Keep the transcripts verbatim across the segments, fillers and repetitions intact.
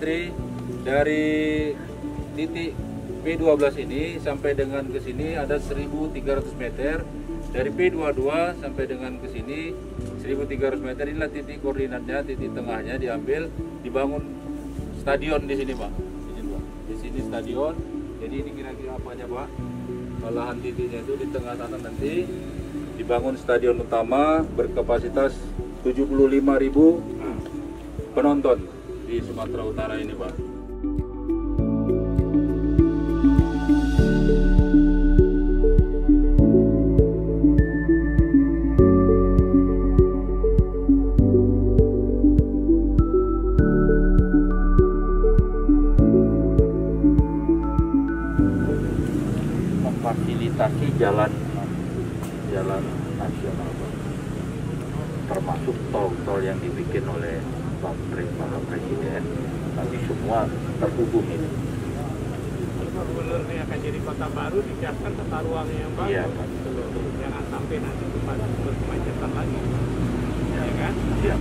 Menteri, dari titik P dua belas ini sampai dengan ke sini ada seribu tiga ratus meter. Dari P dua puluh dua sampai dengan ke sini seribu tiga ratus meter, inilah titik koordinatnya, titik tengahnya diambil, dibangun stadion di sini, Pak. Di sini, Pak. Di sini stadion. Jadi ini kira-kira apa aja, Pak? Lahan titiknya itu di tengah sana nanti dibangun stadion utama berkapasitas tujuh puluh lima ribu penonton di Sumatera Utara ini, Pak. Memfasilitasi jalan jalan nasional, termasuk tol-tol yang dibikin oleh Pak Presiden, tapi semua terhubung ini. Benar-benar ini akan jadi kota baru, disiapkan tata ruangnya yang bagus. Iya, jangan sampai nanti berkemacetan lagi, ya kan? Iya.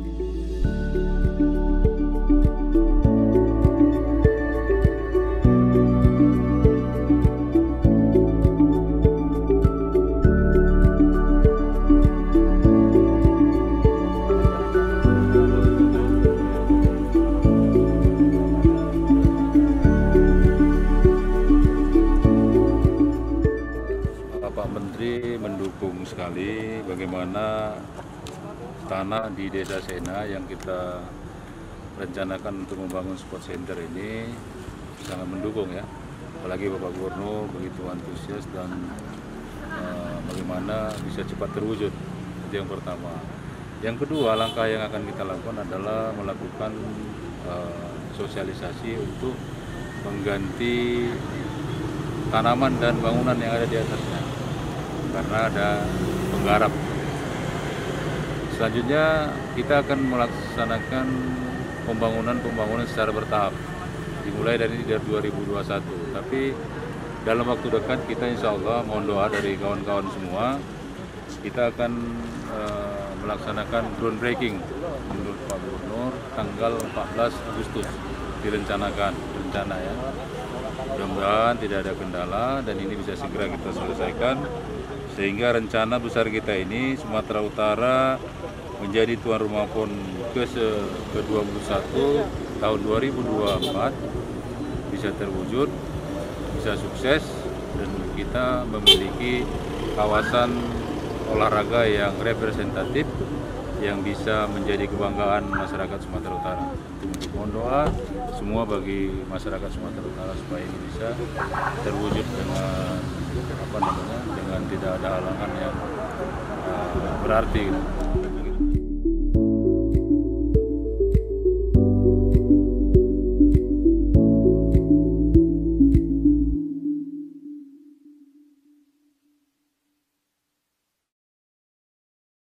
Pak Menteri mendukung sekali bagaimana tanah di Desa Sena yang kita rencanakan untuk membangun sport center ini, sangat mendukung ya. Apalagi Bapak Gubernur begitu antusias dan uh, bagaimana bisa cepat terwujud. Itu yang pertama. Yang kedua, langkah yang akan kita lakukan adalah melakukan uh, sosialisasi untuk mengganti tanaman dan bangunan yang ada di atasnya, karena ada penggarap. Selanjutnya kita akan melaksanakan pembangunan-pembangunan secara bertahap, dimulai dari dua ribu dua puluh satu. Tapi dalam waktu dekat kita insya Allah mohon doa dari kawan-kawan semua, kita akan uh, melaksanakan groundbreaking menurut Pak Gubernur tanggal empat belas Agustus direncanakan, rencana ya. Mudah-mudahan tidak ada kendala dan ini bisa segera kita selesaikan, sehingga rencana besar kita ini Sumatera Utara menjadi tuan rumah PON ke dua puluh satu tahun dua ribu dua puluh empat bisa terwujud, bisa sukses, dan kita memiliki kawasan olahraga yang representatif yang bisa menjadi kebanggaan masyarakat Sumatera Utara. Untuk mohon doa semua bagi masyarakat Sumatera Utara supaya ini bisa terwujud dengan apa namanya, dengan tidak ada halangan yang uh, berarti.